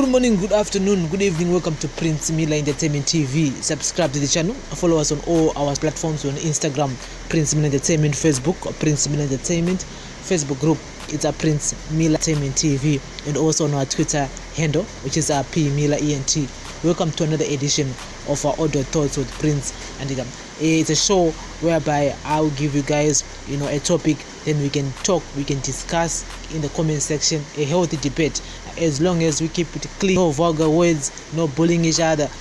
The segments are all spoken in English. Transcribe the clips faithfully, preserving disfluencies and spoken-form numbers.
Good morning, good afternoon, good evening. Welcome to Prince Miller Entertainment T V. Subscribe to the channel. Follow us on all our platforms on Instagram, Prince Miller Entertainment, Facebook, Prince Miller Entertainment, Facebook group. It's a Prince Miller Entertainment T V, and also on our Twitter handle, which is a P Miller E N T. Welcome to another edition of our Audio Thoughts with Prince and Igam. It's a show whereby I will give you guys, you know, a topic, then we can talk, we can discuss in the comment section, a healthy debate, as long as we keep it clean, no vulgar words, no bullying each other,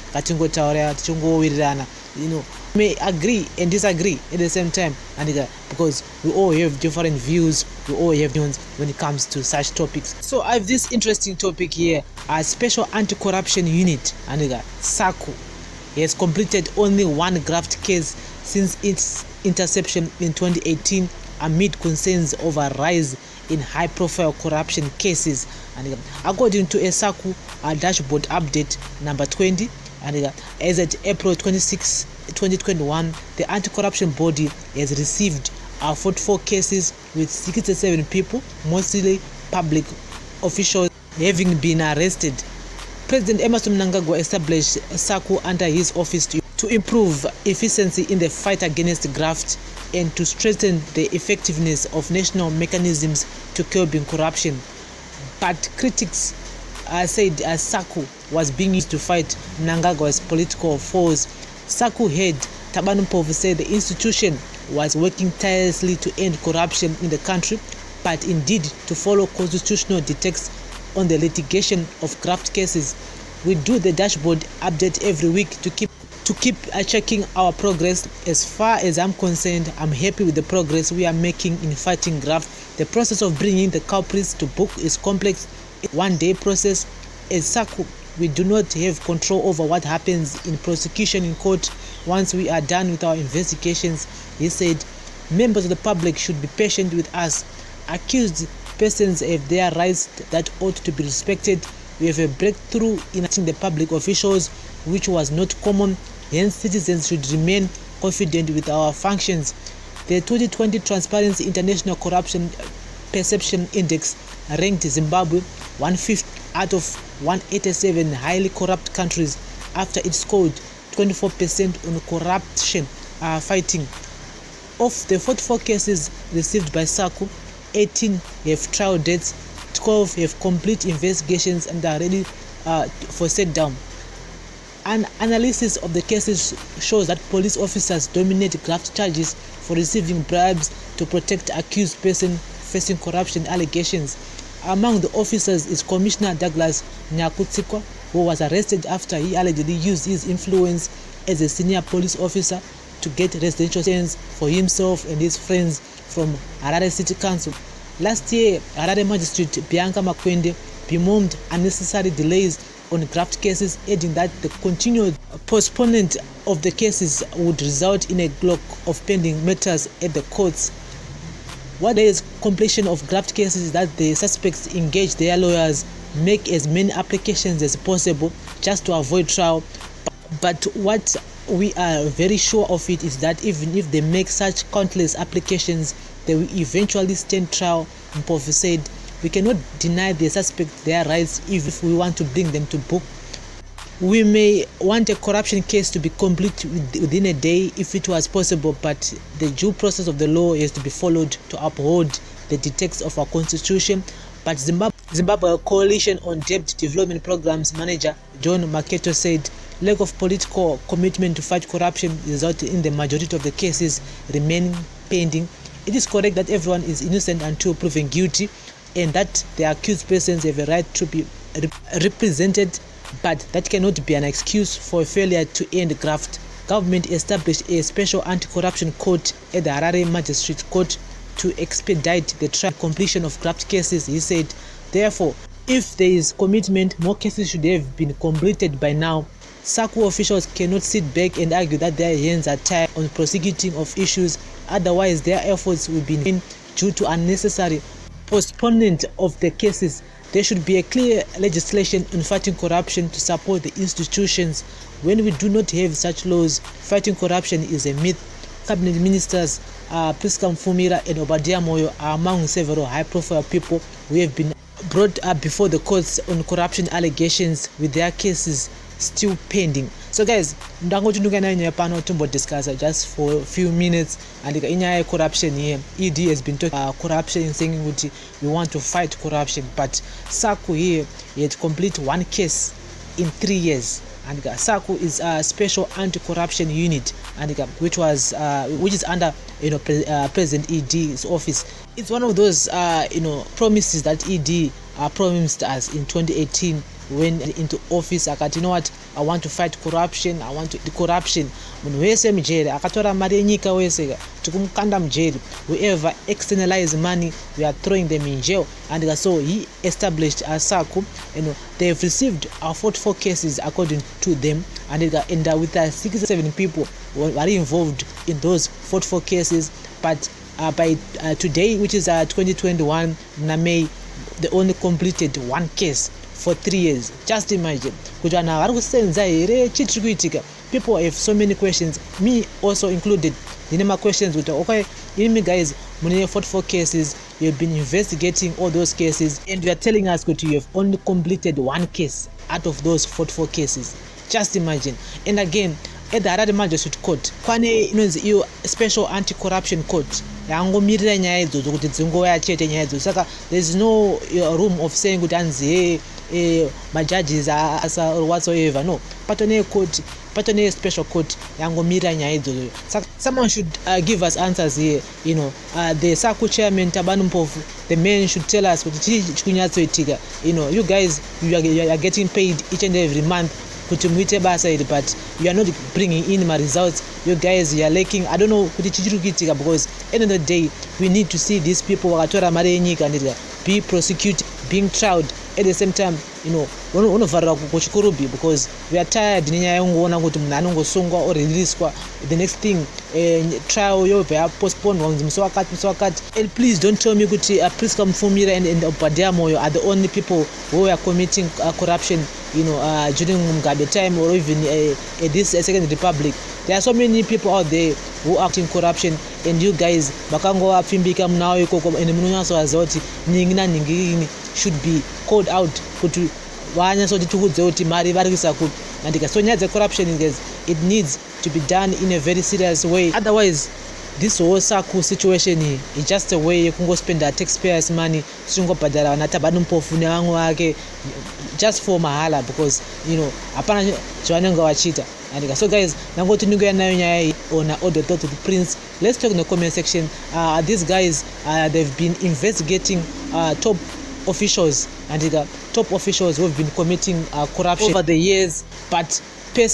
you know, may agree and disagree at the same time, and because we all have different views, we all have views when it comes to such topics. So I have this interesting topic here. A special anti-corruption unit, and SACCO, has completed only one graft case since its interception in twenty eighteen, amid concerns over rise in high-profile corruption cases. And according to a SACCO a dashboard update number twenty, and as at April twenty-sixth, twenty twenty-one, the anti-corruption body has received uh, forty-four cases with sixty-seven people, mostly public officials, having been arrested. President Emmerson Mnangagwa established SACCO under his office to, to improve efficiency in the fight against graft and to strengthen the effectiveness of national mechanisms to curbing corruption. But critics uh, said uh, SACCO was being used to fight Mnangagwa's political foes. SACCO head Thabani Mpofu said the institution was working tirelessly to end corruption in the country, but indeed to follow constitutional dictates on the litigation of graft cases. We do the dashboard update every week to keep to keep uh, checking our progress. As far as I'm concerned, I'm happy with the progress we are making in fighting graft. The process of bringing the culprits to book is complex, one-day process. As SACCO, we do not have control over what happens in prosecution in court once we are done with our investigations, he said. Members of the public should be patient with us. Accused persons have their rights that ought to be respected. We have a breakthrough in acting the public officials, which was not common. Hence, citizens should remain confident with our functions. The twenty twenty Transparency International Corruption Perception Index ranked Zimbabwe one hundred fifth out of one hundred eighty-seven highly corrupt countries after it scored twenty-four percent on corruption uh, fighting. Of the forty-four cases received by SACCO, eighteen have trial dates, twelve have complete investigations and are ready uh, for set down. An analysis of the cases shows that police officers dominate graft charges for receiving bribes to protect accused persons facing corruption allegations. Among the officers is Commissioner Douglas Nyakutsikwa, who was arrested after he allegedly used his influence as a senior police officer to get residential change for himself and his friends from Harare City Council. Last year, Harare Magistrate Bianca Makwende bemoaned unnecessary delays on graft cases, adding that the continued postponement of the cases would result in a glut of pending matters at the courts. What there is completion of graft cases is that the suspects engage their lawyers, make as many applications as possible just to avoid trial. But what we are very sure of it is that even if they make such countless applications, they will eventually stand trial. Mpofu said, we cannot deny the suspect their rights if we want to bring them to book. We may want a corruption case to be complete within a day if it was possible, but the due process of the law has to be followed to uphold the dictates of our constitution. But Zimbabwe, Zimbabwe Coalition on Debt Development Programs Manager John Maketo said, lack of political commitment to fight corruption resulted in the majority of the cases remaining pending. It is correct that everyone is innocent until proven guilty, and that the accused persons have a right to be rep represented, but that cannot be an excuse for failure to end graft. Government established a special anti-corruption court at the Harare Magistrate Court to expedite the trial completion of graft cases, he said. Therefore, if there is commitment, more cases should have been completed by now. SACCO officials cannot sit back and argue that their hands are tied on prosecuting of issues, otherwise their efforts will be in vain due to unnecessary postponement of the cases. There should be a clear legislation on fighting corruption to support the institutions. When we do not have such laws, fighting corruption is a myth. Cabinet ministers uh, Priska Mfumira and Obadiah Moyo are among several high-profile people who have been brought up before the courts on corruption allegations with their cases still pending. So guys, ndangoti ndungana nyaya pano tumbo discuss just for a few minutes and inyaya corruption here. E D has been talking uh, corruption, saying that we want to fight corruption, but SACU here he had complete one case in three years. And uh, SACU is a special anti-corruption unit, and uh, which was uh, which is under you know pre uh, President E D's office. It's one of those uh, you know promises that E D uh, promised us in twenty eighteen when into office. Akati, you know what, I want to fight corruption, I want to the corruption. Munhu wese mujeri akatora mari yenyika wese tikumukanda mujeri. Whoever externalize money, we are throwing them in jail. And uh, so he established a SACU. You know, they've received uh, forty-four cases according to them, and uh, and uh, with uh, sixty-seven people were, were involved in those forty-four cases. But uh, by uh, today, which is uh, twenty twenty-one, May, they only completed one case for three years. Just imagine. People have so many questions, me also included. The number of questions with okay, you mean guys, when forty-four cases, you've been investigating all those cases, and you are telling us that you have only completed one case out of those forty-four cases. Just imagine. And again, at the Harare Magistrate Court, kwane inozi special anti-corruption court. Yangomirira nyaya idzodzo kuti dzingoya chete nyaya idzodzo. Saka there's no uh, room of saying kuti anzi eh my judges are as whatsoever. No, patone court, patone special court yangomirira nyaya idzodzo. Saka someone should uh, give us answers here. You know, uh, the SACU chairman Tabanu Mpofu, the man should tell us kuti chikunyatsoitika. You know, you guys, you are, you are getting paid each and every month, but you are not bringing in my results. You guys, you are lacking. I don't know because at the end of the day, we need to see these people be prosecuted, being tried. At the same time, you know, because we are tired or release the next thing trial you postponed. And please don't tell me that Priska Mfumira and and Obadia Moyo are the only people who are committing uh, corruption, you know, uh, during Mugabe time or even uh, uh, this uh, Second Republic. There are so many people out there who are acting corruption, and you guys bakango afimbika mnao yuko and mnunyaso azoti nyingina nyingini should be called out kuti wanya so tikudze kuti mari vari kusaku andika. So nyaya corruption guys, it needs to be done in a very serious way. Otherwise, this whole SACU situation is just a way you can go spend the taxpayers' money just for mahala, because you know apana chwanenga wachita. And so guys, now go to Nugaya on all the thoughts of the Prince. Let's talk in the comment section. Uh, these guys, uh, they've been investigating uh, top officials and the top officials who have been committing uh, corruption over the years, but because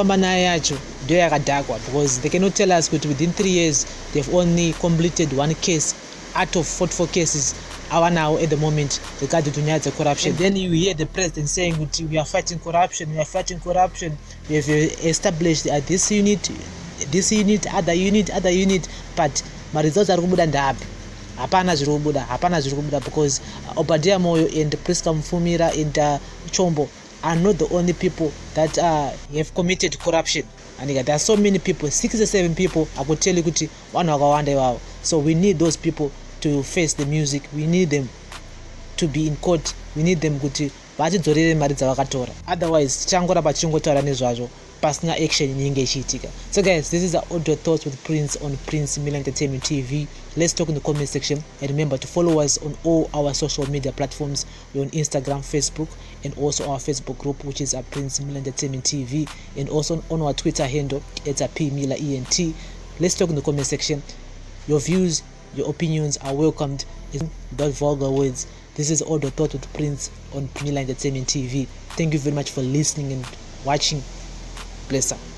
they cannot tell us that within three years they've only completed one case out of forty-four cases are now at the moment regarding to corruption. And then you hear the president saying that we are fighting corruption, we are fighting corruption, we have established uh, this unit, this unit, other unit, other unit, but my results are good and happy. Hapana zirubuda, hapana zirubuda, because uh, Obadia Moyo and Priska Mfumira and uh, Chombo are not the only people that uh, have committed corruption. And there are so many people, sixty-seven people, I could tell you kuti one wow. So we need those people to face the music. We need them to be in court. We need them kuti vachidzoreere mari dzavakatora. Otherwise changora pachingotaura nezvazvo pasina action nyinge ichiitika. So guys, this is the audio thoughts with Prince on Prince Milan Entertainment T V. Let's talk in the comment section, and remember to follow us on all our social media platforms. We're on Instagram, Facebook, and also our Facebook group, which is a Prince Milan Entertainment T V, and also on our Twitter handle, it's a P Mila E N T. Let's talk in the comment section. Your views, your opinions are welcomed. Without vulgar words. This is all the thought with Prince on Milan Entertainment T V. Thank you very much for listening and watching. Bless up.